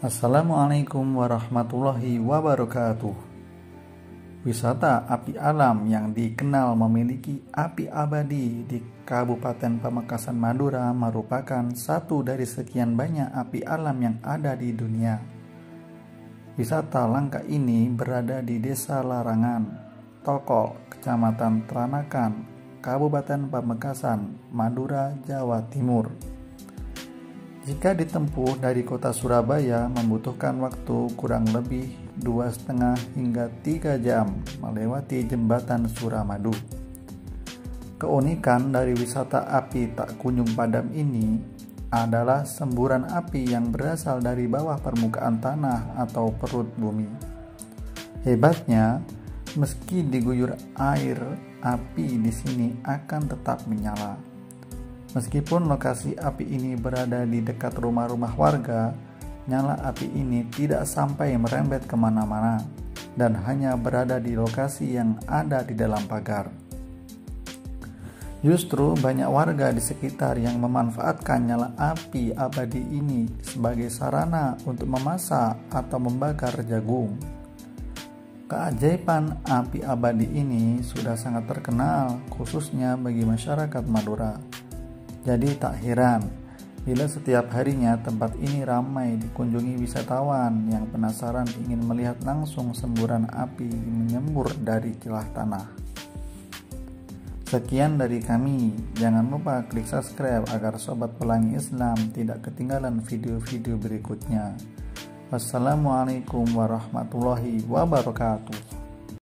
Assalamualaikum warahmatullahi wabarakatuh. Wisata api alam yang dikenal memiliki api abadi di Kabupaten Pamekasan Madura merupakan satu dari sekian banyak api alam yang ada di dunia. Wisata langka ini berada di Desa Larangan, Tokol, Kecamatan Tranakan, Kabupaten Pamekasan, Madura, Jawa Timur. Jika ditempuh dari kota Surabaya membutuhkan waktu kurang lebih 2,5 hingga 3 jam melewati jembatan Suramadu. Keunikan dari wisata api tak kunjung padam ini adalah semburan api yang berasal dari bawah permukaan tanah atau perut bumi. Hebatnya, meski diguyur air, api di sini akan tetap menyala. Meskipun lokasi api ini berada di dekat rumah-rumah warga, nyala api ini tidak sampai merembet kemana-mana dan hanya berada di lokasi yang ada di dalam pagar. Justru banyak warga di sekitar yang memanfaatkan nyala api abadi ini sebagai sarana untuk memasak atau membakar jagung. Keajaiban api abadi ini sudah sangat terkenal khususnya bagi masyarakat Madura. Jadi tak heran bila setiap harinya tempat ini ramai dikunjungi wisatawan yang penasaran ingin melihat langsung semburan api menyembur dari celah tanah. Sekian dari kami, jangan lupa klik subscribe agar Sobat Pelangi Islam tidak ketinggalan video-video berikutnya. Wassalamualaikum warahmatullahi wabarakatuh.